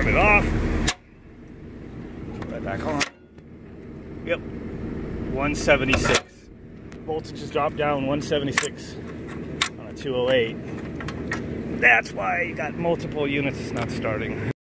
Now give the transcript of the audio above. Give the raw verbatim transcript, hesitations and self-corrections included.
turn it off. Right back on. Yep, one seventy-six. Voltage has dropped down one seventy-six on a two oh eight. That's why you got multiple units not starting.